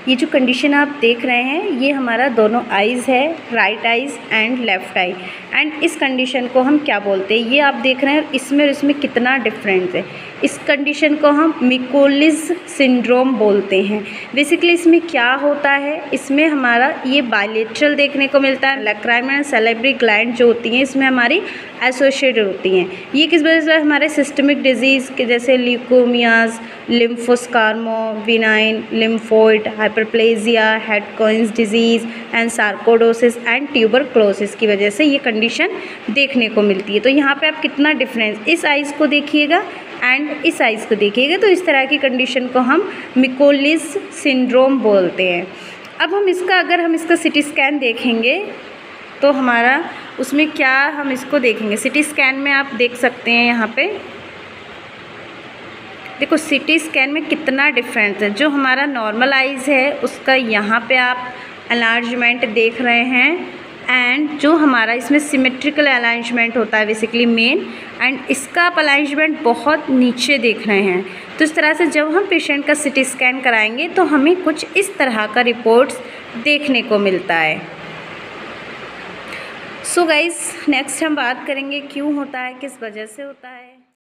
ये जो कंडीशन आप देख रहे हैं ये हमारा दोनों आइज़ है, right eyes and left eye. And इस कंडीशन को हम क्या बोलते हैं, ये आप देख रहे हैं इसमें और इसमें कितना डिफरेंस है। इस कंडीशन को हम मिकोलिस सिंड्रोम बोलते हैं। बेसिकली इसमें क्या होता है, इसमें हमारा ये बायलेटरल देखने को मिलता है। लैक्राइमल सैलिवरी ग्लैंड जो होती हैं इसमें हमारी एसोसिएटेड होती हैं। ये किस वजह से, हमारे सिस्टमिक डिजीज़ के जैसे leukaemias, lymphosarcoma, benign lymphoid, hyperplasia, Hodgkin's disease and sarcoidosis and tuberculosis की वजह से ये कंडीशन देखने को मिलती है। तो यहाँ पे आप कितना डिफरेंस, इस आइज़ को देखिएगा एंड इस आइज़ को देखिएगा, तो इस तरह की कंडीशन को हम मिकोलिस सिंड्रोम बोलते हैं। अब हम इसका, अगर हम इसका सिटी स्कैन देखेंगे तो हमारा उसमें क्या हम इसको देखेंगे। सिटी स्कैन में आप देख सकते हैं, यहाँ पे देखो सिटी स्कैन में कितना डिफरेंस है। जो हमारा नॉर्मल आइज़ है उसका यहाँ पे आप एलार्जमेंट देख रहे हैं, एंड जो हमारा इसमें सिमेट्रिकल अलाइंजमेंट होता है बेसिकली मेन, एंड इसका आप अलाइंजमेंट बहुत नीचे देख रहे हैं। तो इस तरह से जब हम पेशेंट का सिटी स्कैन कराएंगे तो हमें कुछ इस तरह का रिपोर्ट्स देखने को मिलता है। सो गाइस, नेक्स्ट हम बात करेंगे क्यों होता है, किस वजह से होता है।